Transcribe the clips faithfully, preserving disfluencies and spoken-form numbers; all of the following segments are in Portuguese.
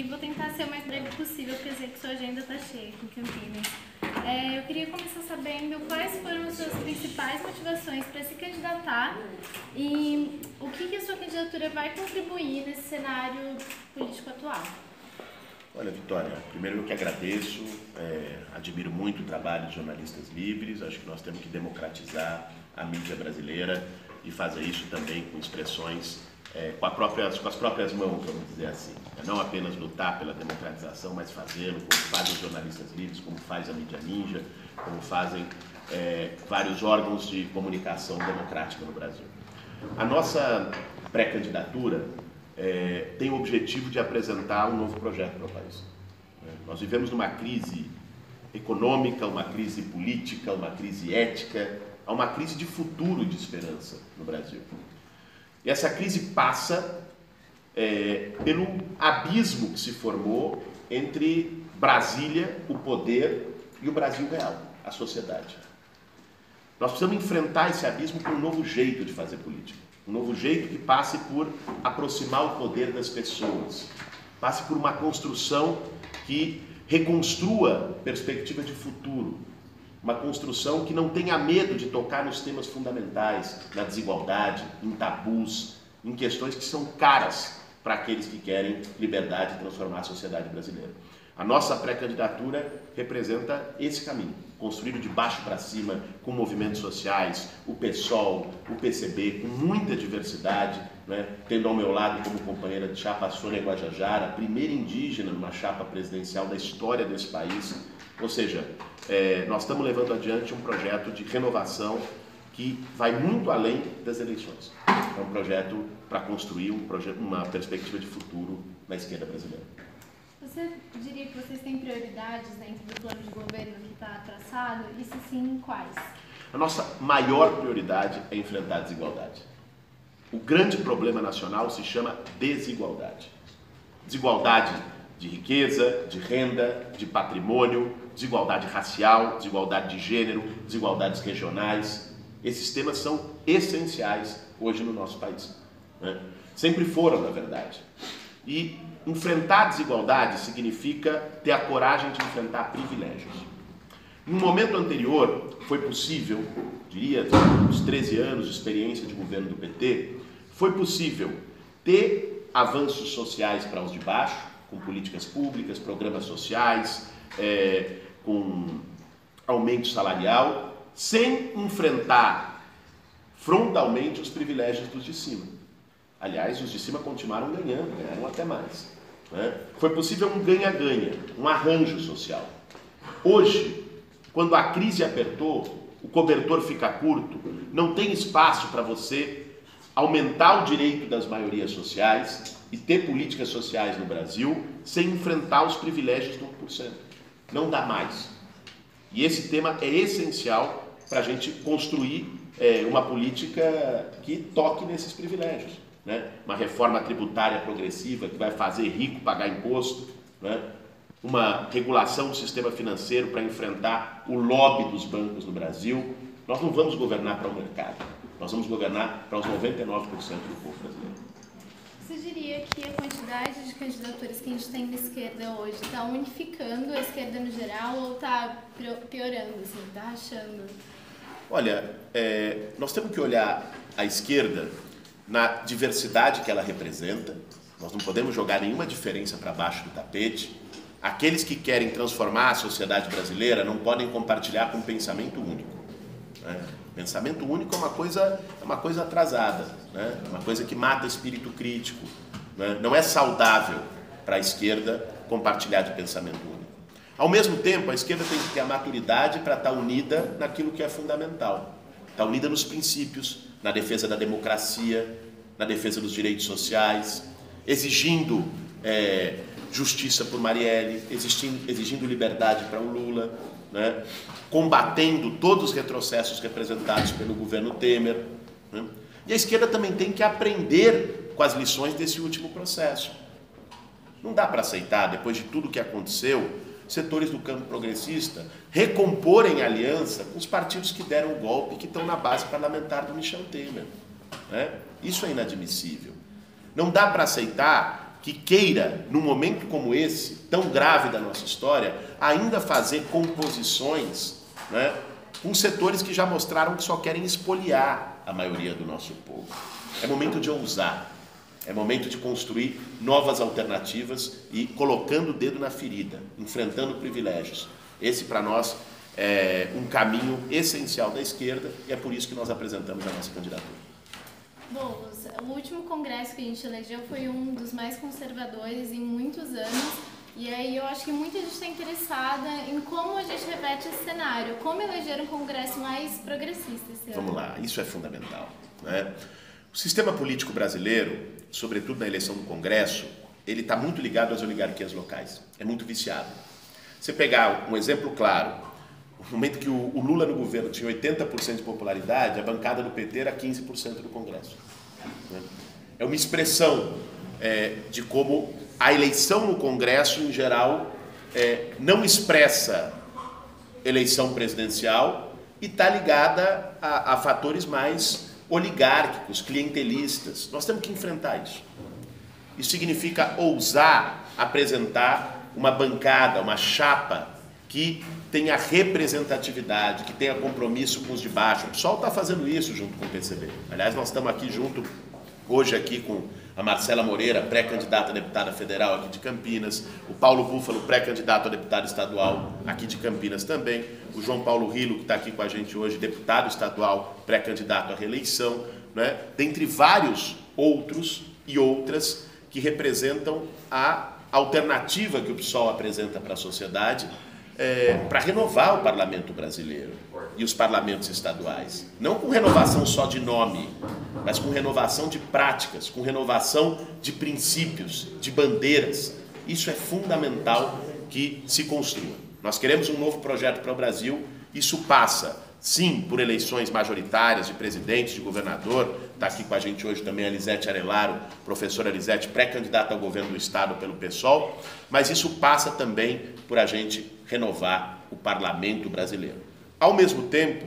vou tentar ser o mais breve possível, porque eu sei que sua agenda está cheia aqui em Campinas. É, eu queria começar sabendo quais foram as suas principais motivações para se candidatar e o que, que a sua candidatura vai contribuir nesse cenário político atual. Olha, Vitória, primeiro eu que agradeço, é, admiro muito o trabalho de jornalistas livres, acho que nós temos que democratizar a mídia brasileira e fazer isso também com expressões, é, com, a própria, com as próprias mãos, vamos dizer assim. É não apenas lutar pela democratização, mas fazê-lo como fazem os jornalistas livres, como faz a mídia ninja, como fazem é, vários órgãos de comunicação democrática no Brasil. A nossa pré-candidatura É, tem o objetivo de apresentar um novo projeto para o país. É, nós vivemos numa crise econômica, uma crise política, uma crise ética, há uma crise de futuro e de esperança no Brasil. E essa crise passa é, pelo abismo que se formou entre Brasília, o poder, e o Brasil real, a sociedade. Nós precisamos enfrentar esse abismo com um novo jeito de fazer política. Um novo jeito que passe por aproximar o poder das pessoas, passe por uma construção que reconstrua perspectiva de futuro, uma construção que não tenha medo de tocar nos temas fundamentais, na desigualdade, em tabus, em questões que são caras para aqueles que querem liberdade e transformar a sociedade brasileira. A nossa pré-candidatura representa esse caminho, construído de baixo para cima, com movimentos sociais, o PSOL, o P C B, com muita diversidade, né? Tendo ao meu lado como companheira de chapa a Sônia Guajajara, a primeira indígena numa chapa presidencial da história desse país. Ou seja, é, nós estamos levando adiante um projeto de renovação que vai muito além das eleições. É um projeto para construir um projeto, uma perspectiva de futuro na esquerda brasileira. Você diria que vocês têm prioridades dentro do plano de governo que está traçado? E se sim, quais? A nossa maior prioridade é enfrentar a desigualdade. O grande problema nacional se chama desigualdade. Desigualdade de riqueza, de renda, de patrimônio, desigualdade racial, desigualdade de gênero, desigualdades regionais. Esses temas são essenciais hoje no nosso país, né? Sempre foram, na verdade. E enfrentar a desigualdade significa ter a coragem de enfrentar privilégios. Em um momento anterior, foi possível, diria, uns treze anos de experiência de governo do P T, foi possível ter avanços sociais para os de baixo, com políticas públicas, programas sociais, é, com aumento salarial, sem enfrentar frontalmente os privilégios dos de cima. Aliás, os de cima continuaram ganhando, ganharam até mais. Né? Foi possível um ganha-ganha, um arranjo social. Hoje, quando a crise apertou, o cobertor fica curto, não tem espaço para você aumentar o direito das maiorias sociais e ter políticas sociais no Brasil sem enfrentar os privilégios do um por cento. Não dá mais. E esse tema é essencial para a gente construir é, uma política que toque nesses privilégios. Né? Uma reforma tributária progressiva que vai fazer rico pagar imposto, né? Uma regulação do sistema financeiro para enfrentar o lobby dos bancos no Brasil. Nós não vamos governar para o mercado, nós vamos governar para os noventa e nove por cento do povo brasileiro. Você diria que a quantidade de candidaturas que a gente tem na esquerda hoje está unificando a esquerda no geral ou está piorando, assim, está rachando? Olha, é, nós temos que olhar a esquerda na diversidade que ela representa. Nós não podemos jogar nenhuma diferença para baixo do tapete. Aqueles que querem transformar a sociedade brasileira não podem compartilhar com um pensamento único. Né? Pensamento único é uma coisa, é uma coisa atrasada, né? Uma coisa que mata espírito crítico. Né? Não é saudável para a esquerda compartilhar de pensamento único. Ao mesmo tempo, a esquerda tem que ter a maturidade para estar unida naquilo que é fundamental. Estar unida nos princípios, na defesa da democracia, na defesa dos direitos sociais, exigindo é, justiça por Marielle, exigindo, exigindo liberdade para o Lula, né? Combatendo todos os retrocessos representados pelo governo Temer. Né? E a esquerda também tem que aprender com as lições desse último processo. Não dá para aceitar, depois de tudo que aconteceu, setores do campo progressista recomporem aliança com os partidos que deram o golpe e que estão na base parlamentar do Michel Temer. Né? Isso é inadmissível. Não dá para aceitar que que queira, num momento como esse, tão grave da nossa história, ainda fazer composições, né, com setores que já mostraram que só querem espoliar a maioria do nosso povo. É momento de ousar, é momento de construir novas alternativas e colocando o dedo na ferida, enfrentando privilégios. Esse, para nós, é um caminho essencial da esquerda e é por isso que nós apresentamos a nossa candidatura. Bom, o último congresso que a gente elegeu foi um dos mais conservadores em muitos anos, e aí eu acho que muita gente está interessada em como a gente reverte esse cenário, como eleger um congresso mais progressista esse ano. Vamos lá, isso é fundamental, né? O sistema político brasileiro, sobretudo na eleição do Congresso, ele está muito ligado às oligarquias locais, é muito viciado. Você pegar um exemplo claro, no momento que o Lula no governo tinha oitenta por cento de popularidade, a bancada do P T era quinze por cento do Congresso. É uma expressão é, de como a eleição no Congresso, em geral, é, não expressa eleição presidencial e está ligada a, a fatores mais oligárquicos, clientelistas. Nós temos que enfrentar isso. Isso significa ousar apresentar uma bancada, uma chapa que tenha representatividade, que tenha compromisso com os de baixo. O PSOL está fazendo isso junto com o P C B. Aliás, nós estamos aqui junto, hoje aqui com a Marcela Moreira, pré-candidata a deputada federal aqui de Campinas, o Paulo Búfalo, pré-candidato a deputado estadual aqui de Campinas também, o João Paulo Rilo, que está aqui com a gente hoje, deputado estadual, pré-candidato à reeleição, né? Dentre vários outros e outras que representam a alternativa que o PSOL apresenta para a sociedade, É, para renovar o parlamento brasileiro e os parlamentos estaduais. Não com renovação só de nome, mas com renovação de práticas, com renovação de princípios, de bandeiras. Isso é fundamental que se construa. Nós queremos um novo projeto para o Brasil. Isso passa, sim, por eleições majoritárias de presidente, de governador. Está aqui com a gente hoje também a Lisete Arelaro, professora Lisete, pré-candidata ao governo do Estado pelo PSOL. Mas isso passa também por a gente renovar o parlamento brasileiro. Ao mesmo tempo,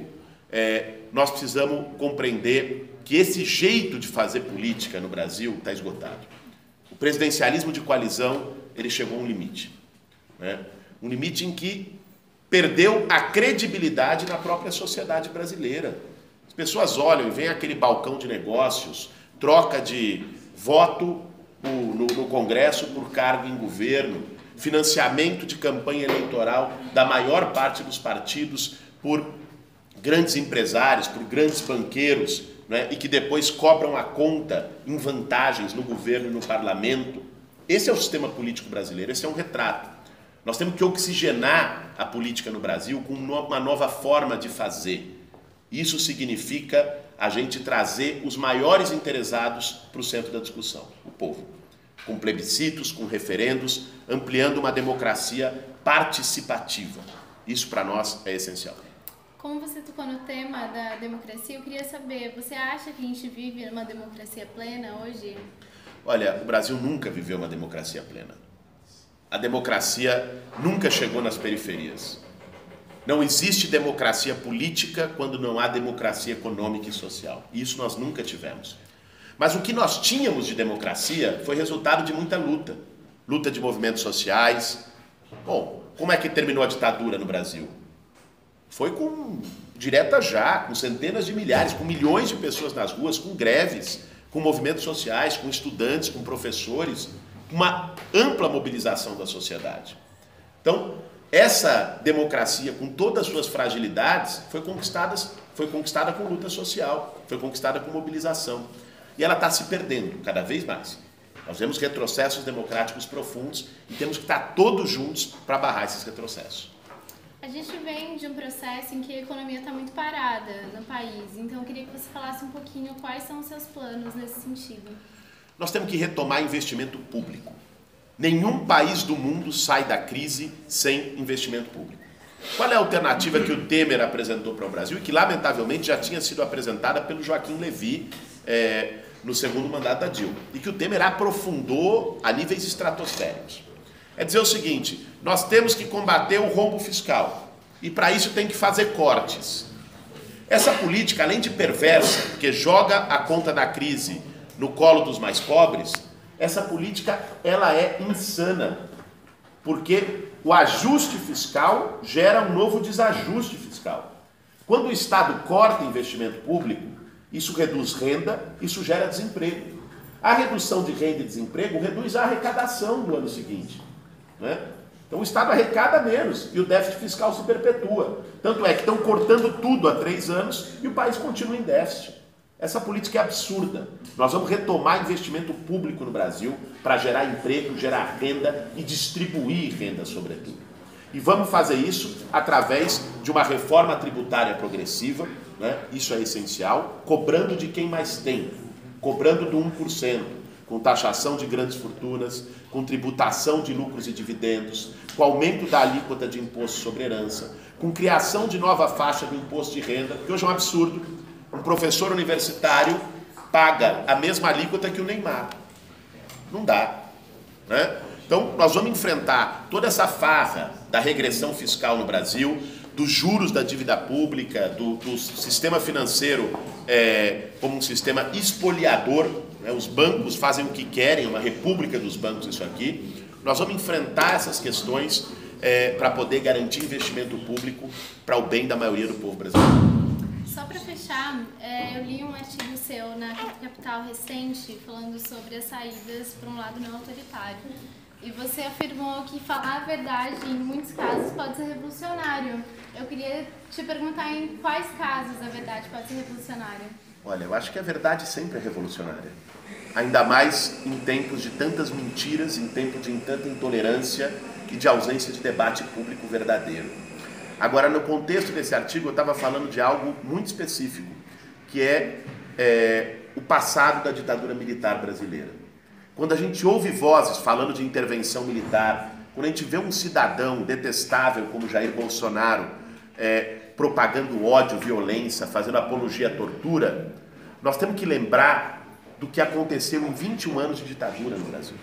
é, nós precisamos compreender que esse jeito de fazer política no Brasil está esgotado. O presidencialismo de coalizão, ele chegou a um limite, né? Um limite em que perdeu a credibilidade na própria sociedade brasileira. As pessoas olham e veem aquele balcão de negócios, troca de voto no, no Congresso por cargo em governo, financiamento de campanha eleitoral da maior parte dos partidos por grandes empresários, por grandes banqueiros, né, e que depois cobram a conta em vantagens no governo e no parlamento. Esse é o sistema político brasileiro, esse é um retrato. Nós temos que oxigenar a política no Brasil com uma nova forma de fazer. Isso significa a gente trazer os maiores interessados para o centro da discussão, o povo. Com plebiscitos, com referendos, ampliando uma democracia participativa. Isso para nós é essencial. Como você tocou no tema da democracia, eu queria saber, você acha que a gente vive uma democracia plena hoje? Olha, o Brasil nunca viveu uma democracia plena. A democracia nunca chegou nas periferias. Não existe democracia política quando não há democracia econômica e social. Isso nós nunca tivemos. Mas o que nós tínhamos de democracia foi resultado de muita luta. Luta de movimentos sociais. Bom, como é que terminou a ditadura no Brasil? Foi com direta já, com centenas de milhares, com milhões de pessoas nas ruas, com greves, com movimentos sociais, com estudantes, com professores, uma ampla mobilização da sociedade. Então, essa democracia, com todas as suas fragilidades, foi conquistada, foi conquistada com luta social, foi conquistada com mobilização. E ela está se perdendo cada vez mais. Nós vemos retrocessos democráticos profundos e temos que estar todos juntos para barrar esses retrocessos. A gente vem de um processo em que a economia está muito parada no país, então eu queria que você falasse um pouquinho quais são os seus planos nesse sentido. Nós temos que retomar investimento público. Nenhum país do mundo sai da crise sem investimento público. Qual é a alternativa que o Temer apresentou para o Brasil e que, lamentavelmente, já tinha sido apresentada pelo Joaquim Levy é, no segundo mandato da Dilma, e que o Temer aprofundou a níveis estratosféricos? É dizer o seguinte, nós temos que combater o rombo fiscal, e para isso tem que fazer cortes. Essa política, além de perversa, porque joga a conta da crise no colo dos mais pobres, essa política ela é insana, porque o ajuste fiscal gera um novo desajuste fiscal. Quando o Estado corta investimento público, isso reduz renda, isso gera desemprego. A redução de renda e desemprego reduz a arrecadação do ano seguinte, né? Então o Estado arrecada menos e o déficit fiscal se perpetua. Tanto é que estão cortando tudo há três anos e o país continua em déficit. Essa política é absurda. Nós vamos retomar investimento público no Brasil para gerar emprego, gerar renda e distribuir renda, sobretudo. E vamos fazer isso através de uma reforma tributária progressiva, né? Isso é essencial, cobrando de quem mais tem, cobrando do um por cento, com taxação de grandes fortunas, com tributação de lucros e dividendos, com aumento da alíquota de imposto sobre herança, com criação de nova faixa do imposto de renda, que hoje é um absurdo. Um professor universitário paga a mesma alíquota que o Neymar. Não dá, né? Então, nós vamos enfrentar toda essa farra da regressão fiscal no Brasil, dos juros da dívida pública, do, do sistema financeiro é, como um sistema espoliador, né? Os bancos fazem o que querem, uma república dos bancos isso aqui. Nós vamos enfrentar essas questões é, para poder garantir investimento público para o bem da maioria do povo brasileiro. Só para fechar, é, eu li um artigo seu na Capital recente falando sobre as saídas para um lado não autoritário. E você afirmou que falar a verdade, em muitos casos, pode ser revolucionário. Eu queria te perguntar em quais casos a verdade pode ser revolucionária. Olha, eu acho que a verdade sempre é revolucionária. Ainda mais em tempos de tantas mentiras, em tempos de tanta intolerância e de ausência de debate público verdadeiro. Agora, no contexto desse artigo, eu estava falando de algo muito específico, que é, é o passado da ditadura militar brasileira. Quando a gente ouve vozes falando de intervenção militar, quando a gente vê um cidadão detestável como Jair Bolsonaro é, propagando ódio, violência, fazendo apologia à tortura, nós temos que lembrar do que aconteceu em vinte e um anos de ditadura no Brasil.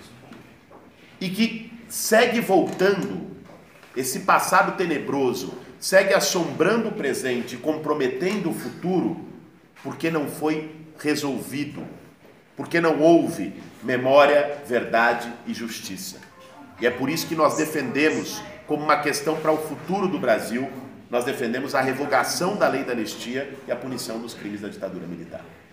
E que segue voltando, esse passado tenebroso, segue assombrando o presente e comprometendo o futuro, porque não foi resolvido, porque não houve memória, verdade e justiça. E é por isso que nós defendemos, como uma questão para o futuro do Brasil, nós defendemos a revogação da lei da anistia e a punição dos crimes da ditadura militar.